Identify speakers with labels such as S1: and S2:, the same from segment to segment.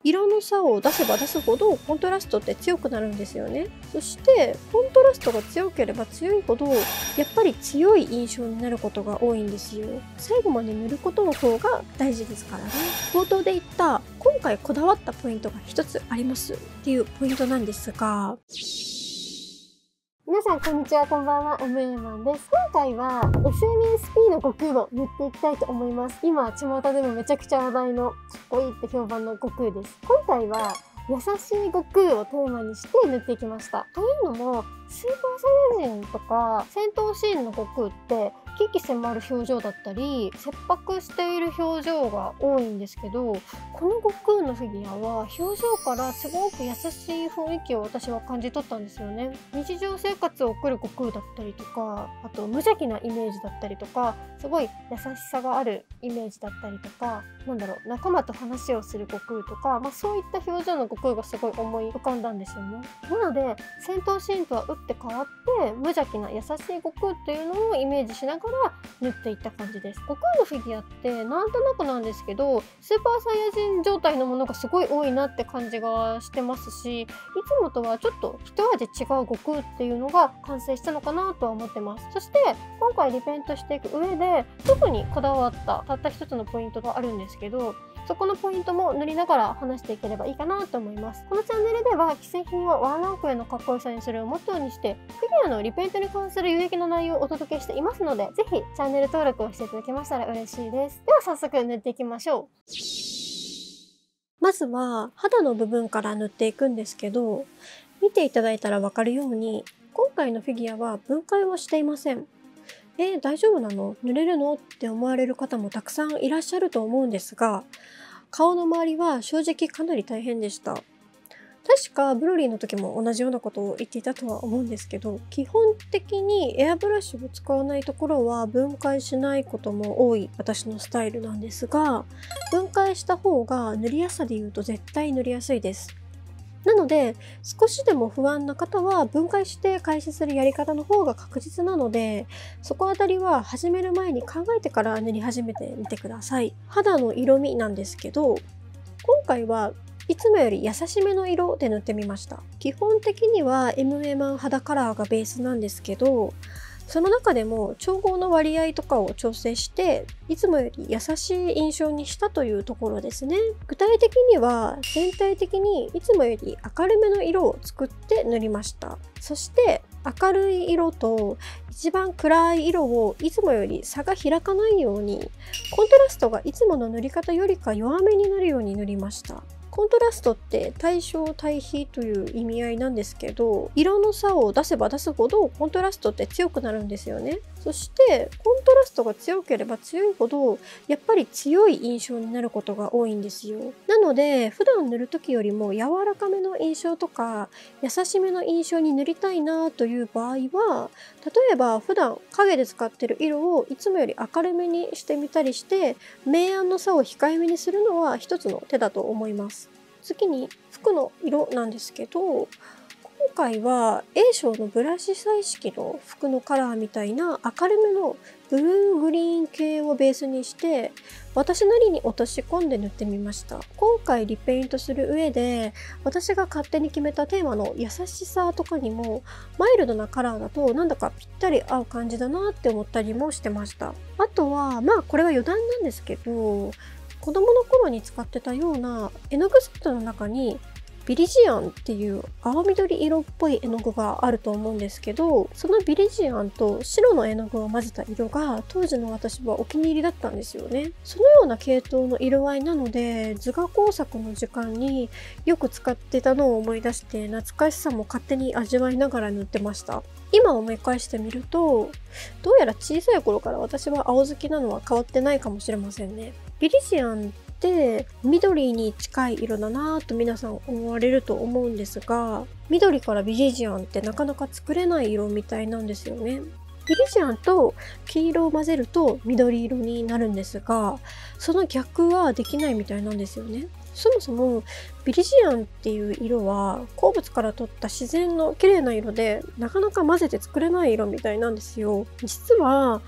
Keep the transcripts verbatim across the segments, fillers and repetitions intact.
S1: 色の差を出せば出すほどコントラストって強くなるんですよね。そしてコントラストが強ければ強いほどやっぱり強い印象になることが多いんですよ。最後まで塗ることの方が大事ですからね。冒頭で言った今回こだわったポイントが一つありますっていうポイントなんですが、皆さんこんにちは、こんばんは、エムエーマンです。今回は エスエヌエスピー の悟空を塗っていきたいと思います。今巷でもめちゃくちゃ話題のかっこいいって評判の悟空です。今回は優しい悟空をテーマにして塗っていきました。というのもスーパーサイヤ人とか戦闘シーンの悟空って鬼気迫る表情だったり切迫している表情が多いんですけど、この悟空のフィギュアは表情からすごく優しい雰囲気を私は感じ取ったんですよね。日常生活を送る悟空だったりとか、あと無邪気なイメージだったりとか、すごい優しさがあるイメージだったりとか、なんだろう、仲間と話をする悟空とか、まあ、そういった表情の悟空がすごい思い浮かんだんですよね。なので戦闘シーンとは打って変わって無邪気な優しい悟空っていうのをイメージしながら塗っていった感じです。悟空のフィギュアってなんとなくなんですけどスーパーサイヤ人状態のものがすごい多いなって感じがしてますし、いつもとはちょっと一味違う悟空っていうのが完成したのかなとは思ってます。そして今回リペイントしていく上で特にこだわったたった一つのポイントがあるんですけど、そこのポイントも塗りながら話していければいいかなと思います。このチャンネルでは既製品をワンランクへのかっこよさにするをモットーにしてフィギュアのリペイントに関する有益な内容をお届けしていますので、ぜひチャンネル登録をしていただけましたら嬉しいです。では早速塗っていきましょう。まずは肌の部分から塗っていくんですけど、見ていただいたらわかるように今回のフィギュアは分解をしていません。えー、大丈夫なの？塗れるの？って思われる方もたくさんいらっしゃると思うんですが、顔の周りは正直かなり大変でした。確かブロリーの時も同じようなことを言っていたとは思うんですけど、基本的にエアブラシを使わないところは分解しないことも多い私のスタイルなんですが、分解した方が塗りやすさで言うと絶対塗りやすいです。なので少しでも不安な方は分解して開始するやり方の方が確実なので、そこあたりは始める前に考えてから塗り始めてみてください。肌の色味なんですけど、今回はいつもより優しめの色で塗ってみました。基本的には エムエー マン肌カラーがベースなんですけど、その中でも調合の割合とかを調整していつもより優しい印象にしたというところですね。具体的には全体的にいつもより明るめの色を作って塗りました。そして明るい色と一番暗い色をいつもより差が開かないように、コントラストがいつもの塗り方よりか弱めになるように塗りました。コントラストって対称対比という意味合いなんですけど、色の差を出せば出すほどコントラストって強くなるんですよね。そしてコントラストが強ければ強いほどやっぱり強い印象になることが多いんですよ。なので普段塗る時よりも柔らかめの印象とか優しめの印象に塗りたいなという場合は、例えば普段影で使ってる色をいつもより明るめにしてみたりして明暗の差を控えめにするのは一つの手だと思います。次に服の色なんですけど、今回は A 賞のブラシ彩色の服のカラーみたいな明るめのブルーグリーン系をベースにして私なりに落とし込んで塗ってみました。今回リペイントする上で私が勝手に決めたテーマの優しさとかにもマイルドなカラーだとなんだかぴったり合う感じだなって思ったりもしてました。あとはまあこれは余談なんですけど、子供の頃に使ってたような絵の具セットの中にビリジアンっていう青緑色っぽい絵の具があると思うんですけど、そのビリジアンと白の絵の具を混ぜた色が当時の私はお気に入りだったんですよね。そのような系統の色合いなので図画工作の時間によく使ってたのを思い出して懐かしさも勝手に味わいながら塗ってました。今思い返してみるとどうやら小さい頃から私は青好きなのは変わってないかもしれませんね。ビリジアンって緑に近い色だなぁと皆さん思われると思うんですが、緑からビリジアンってなかなか作れない色みたいなんですよね。ビリジアンと黄色を混ぜると緑色になるんですが、その逆はできないみたいなんですよね。そもそもビリジアンっていう色は鉱物から取った自然の綺麗な色でなかなか混ぜて作れない色みたいなんですよ。実は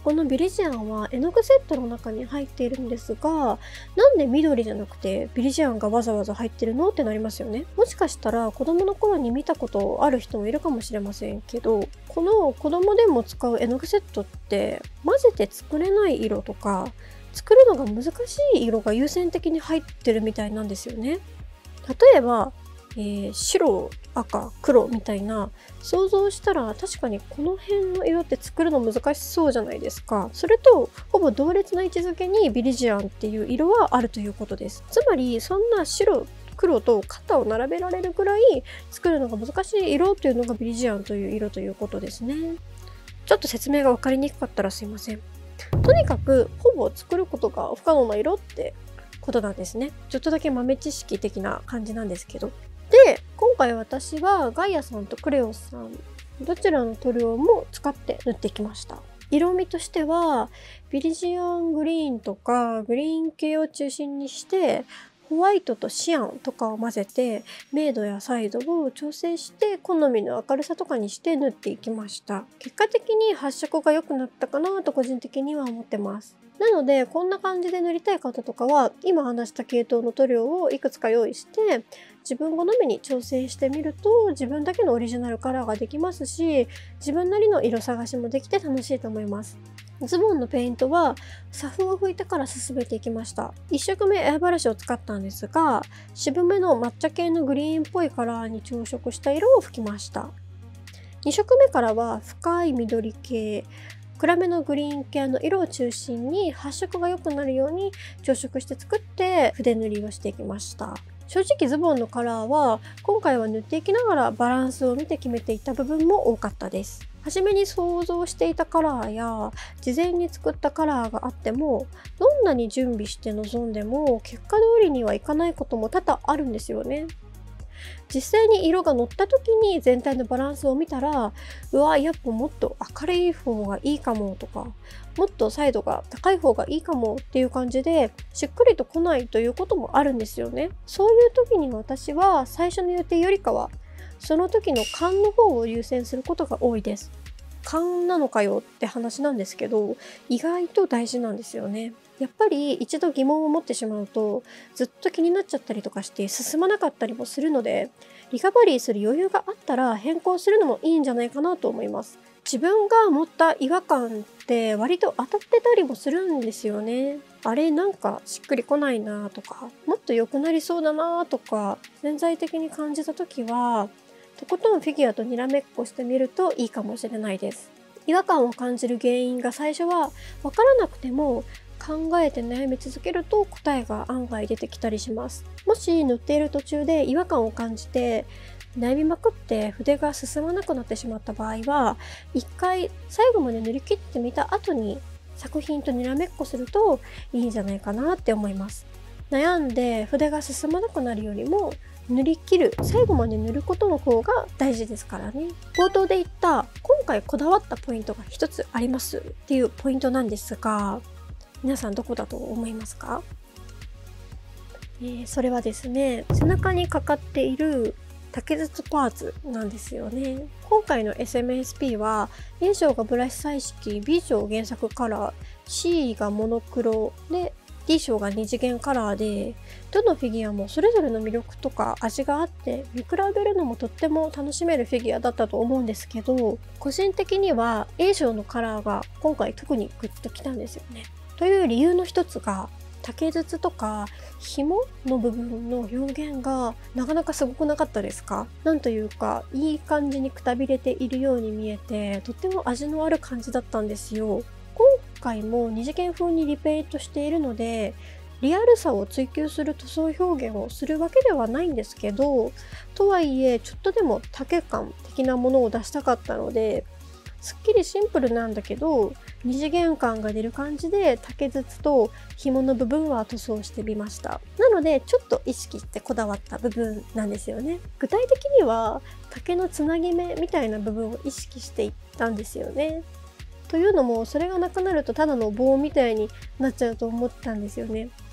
S1: このビリジアンは絵の具セットの中に入っているんですが、なんで緑じゃなくてビリジアンがわざわざ入ってるのってなりますよね。もしかしたら子供の頃に見たことある人もいるかもしれませんけど、この子供でも使う絵の具セットって混ぜて作れない色とか作るのが難しい色が優先的に入ってるみたいなんですよね。例えば、えー、白、赤、黒みたいな想像したら確かにこの辺の色って作るの難しそうじゃないですか。それとほぼ同列な位置づけにビリジアンっていう色はあるということです。つまりそんな白、黒と肩を並べられるぐらい作るのが難しい色というのがビリジアンという色ということですね。ちょっと説明が分かりにくかったらすいません。とにかくほぼ作ることが不可能な色ってことなんですね。ちょっとだけ豆知識的な感じなんですけど。で、今回私はガイアさんとクレオスさんどちらの塗料も使って塗ってきました。色味としてはビリジアングリーンとかグリーン系を中心にしてホワイトとシアンとかを混ぜて明度や彩度を調整して好みの明るさとかにして塗っていきました。結果的に発色が良くなったかなと個人的には思ってます。なのでこんな感じで塗りたい方とかは今話した系統の塗料をいくつか用意して自分好みに調整してみると自分だけのオリジナルカラーができますし、自分なりの色探しもできて楽しいと思います。ズボンのペイントはサフを拭いてから進めていきました。いっ色目エアブラシを使ったんですが、渋めの抹茶系のグリーンっぽいカラーに調色した色を拭きました。に色目からは深い緑系、暗めのグリーン系の色を中心に発色が良くなるように調色して作って筆塗りをしていきました。正直ズボンのカラーは今回は塗っていきながらバランスを見て決めていた部分も多かったです。初めに想像していたカラーや事前に作ったカラーがあってもどんなに準備して臨んでも結果通りにはいかないことも多々あるんですよね。実際に色が乗った時に全体のバランスを見たら、うわやっぱもっと明るい方がいいかもとか、もっと彩度が高い方がいいかもっていう感じでしっくりと来ないということもあるんですよね。そういう時に私は最初の予定よりかはその時の勘の方を優先することが多いです。勘なのかよって話なんですけど、意外と大事なんですよね。やっぱり一度疑問を持ってしまうとずっと気になっちゃったりとかして進まなかったりもするので、リカバリーする余裕があったら変更するのもいいんじゃないかなと思います。自分が持った違和感って割と当たってたりもするんですよね。あれなんかしっくりこないなとか、もっと良くなりそうだなとか潜在的に感じた時はとことんフィギュアとにらめっこしてみるといいかもしれないです。違和感を感じる原因が最初は分からなくても考えて悩み続けると答えが案外出てきたりします。もし塗っている途中で違和感を感じて悩みまくって筆が進まなくなってしまった場合は、一回最後まで塗り切ってみた後に作品とにらめっこするといいんじゃないかなって思います。悩んで筆が進まなくなるよりも塗り切る、最後まで塗ることの方が大事ですからね。冒頭で言った今回こだわったポイントが一つありますっていうポイントなんですが、皆さんどこだと思いますか？えー、それはですね、背中にかかっている竹筒パーツなんですよね。今回の エスエムエスピー は A 賞がブラシ彩色、B 賞原作カラー、C がモノクロでD 賞が二次元カラーで、どのフィギュアもそれぞれの魅力とか味があって見比べるのもとっても楽しめるフィギュアだったと思うんですけど、個人的には A 賞のカラーが今回特にグッときたんですよね。という理由の一つが竹筒とか紐の部分の表現がなかなかすごくなかったですか？なんというかいい感じにくたびれているように見えてとっても味のある感じだったんですよ。今回も二次元風にリペイントしているのでリアルさを追求する塗装表現をするわけではないんですけど、とはいえちょっとでも竹感的なものを出したかったので、すっきりシンプルなんだけど二次元感が出る感じで竹筒と紐の部分は塗装してみました。なのでちょっと意識してこだわった部分なんですよね。具体的には竹のつなぎ目みたいな部分を意識していったんですよね。というのもそれがなくなるとただの棒みたいになっちゃうと思ったんですよね。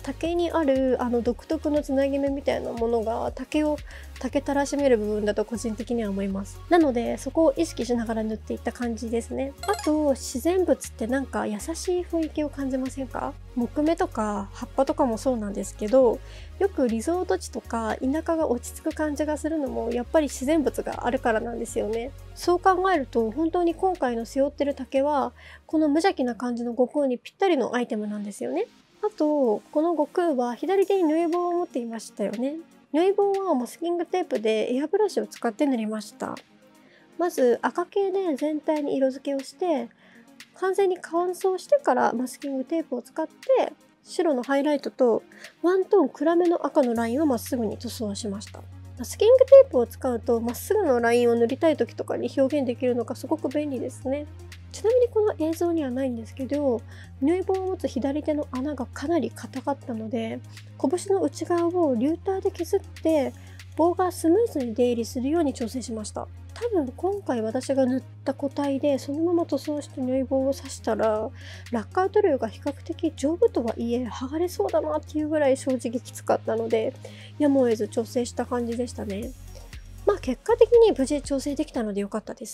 S1: 竹にあるあの独特のつなぎ目みたいなものが竹を竹たらしめる部分だと個人的には思います。なのでそこを意識しながら塗っていった感じですね。あと自然物ってなんか優しい雰囲気を感じませんか？木目とか葉っぱとかもそうなんですけど、よくリゾート地とか田舎が落ち着く感じがするのもやっぱり自然物があるからなんですよね。そう考えると本当に今回の背負ってる竹はこの無邪気な感じの悟空にぴったりのアイテムなんですよね。あとこの悟空は左手に縫い棒を持っていましたよね。縫い棒はマスキングテープでエアブラシを使って塗りました。まず赤系で全体に色付けをして完全に乾燥してからマスキングテープを使って白のハイライトとワントーン暗めの赤のラインをまっすぐに塗装しました。マスキングテープを使うとまっすぐのラインを塗りたい時とかに表現できるのがすごく便利ですね。ちなみにこの映像にはないんですけど、縫い棒を持つ左手の穴がかなり硬かったので、拳の内側をリューターで削って棒がスムーズに出入りするように調整しました。多分今回私が塗った個体でそのまま塗装して縫い棒を刺したらラッカー塗料が比較的丈夫とはいえ剥がれそうだなっていうぐらい正直きつかったので、やむを得ず調整した感じでしたね。まあ結果的に無事調整できたので良かったです。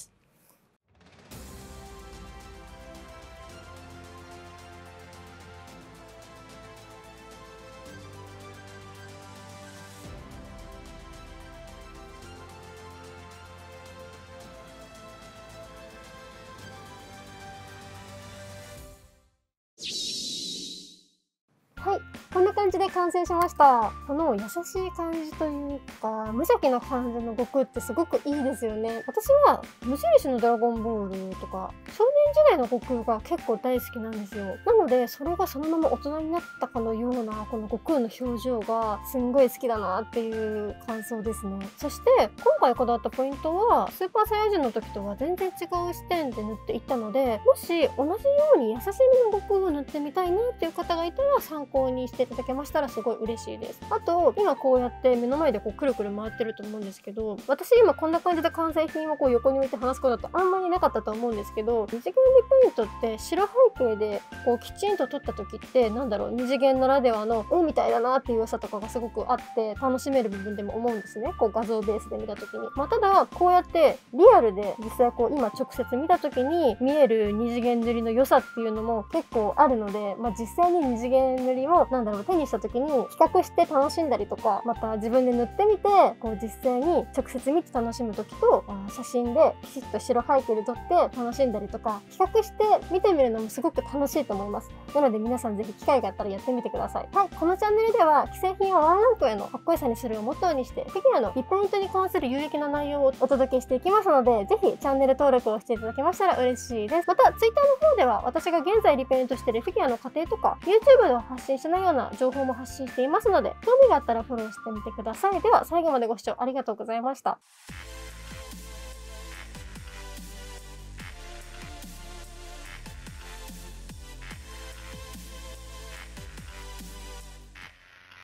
S1: はい、こんな感じで完成しました。この優しい感じというか無邪気な感じの悟空ってすごくいいですよね。私は無印のドラゴンボールとか少年時代の悟空が結構大好きなんですよ。なのでそれがそのまま大人になったかのようなこの悟空の表情がすんごい好きだなっていう感想ですね。そして今回こだわったポイントはスーパーサイヤ人の時とは全然違う視点で塗っていったので、もし同じように優しめの悟空を塗ってみたいなっていう方がいたら参考にしていただけましたらすごい嬉しいです。あと今こうやって目の前でこうくるくる回ってると思うんですけど、私今こんな感じで完成品をこう横に置いて話すことってあんまりなかったと思うんですけど、二次元リペイントって白背景でこうきちんと撮った時ってなんだろう、二次元ならではの絵みたいだなっていう良さとかがすごくあって楽しめる部分でも思うんですね、こう画像ベースで見た時に。まあ、ただこうやってリアルで実際こう今直接見た時に見える二次元塗りの良さっていうのも結構あるので、まあ、実際に二次元塗りをなんだろう手にした時に比較して楽しんだりとか、また自分で塗ってみてこう実際に直接見て楽しむ時と写真できちっと白背景で撮って楽しんだりとか比較して見てみるのもすごく楽しいと思います。なので皆さんぜひ機会があったらやってみてください。はい、このチャンネルでは既製品をワンランクへのかっこよさにするをモットーにしてフィギュアのリペイントに関する有益な内容をお届けしていきますので、ぜひチャンネル登録をしていただけましたら嬉しいです。また Twitter の方では私が現在リペイントしているフィギュアの過程とか YouTube では発信しないような情報も発信していますので、興味があったらフォローしてみてください。では最後までご視聴ありがとうございました。